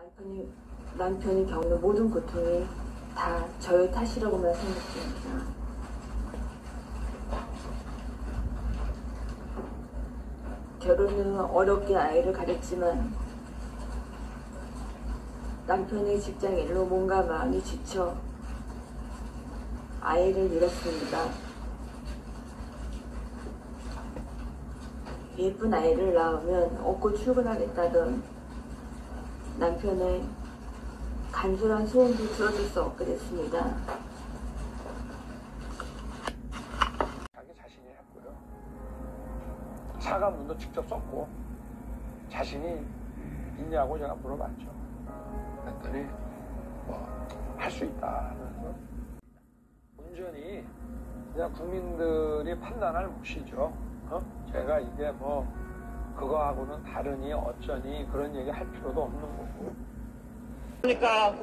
남편이 겪는 모든 고통이 다 저의 탓이라고만 생각합니다. 결혼 후 어렵게 아이를 가졌지만 남편의 직장 일로 몸과 마음이 지쳐 아이를 잃었습니다. 예쁜 아이를 낳으면 업고 출근하겠다던 남편의 간절한 소원도 들어줄 수 없게 됐습니다. 자기 자신이 했고요. 사과문도 직접 썼고 자신이 있냐고 제가 물어봤죠. 그랬더니 할 수 있다 하면서 온전히 그냥 국민들이 판단할 몫이죠. 제가 이게 그거하고는 다르니 어쩌니 그런 얘기 할 필요도 없는 거고. 그러니까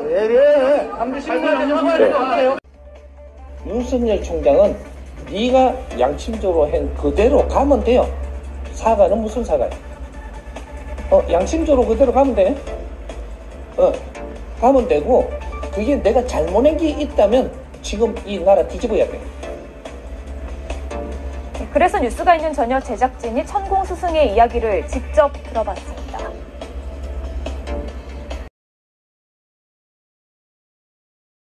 네. 윤석열 총장은 네가 양심적으로 한 그대로 가면 돼요. 사과는 무슨 사과야? 양심적으로 그대로 가면 돼. 가면 되고 그게 내가 잘못한 게 있다면 지금 이 나라 뒤집어야 돼. 그래서 뉴스가 있는 저녁 제작진이 천공스승의 이야기를 직접 들어봤습니다.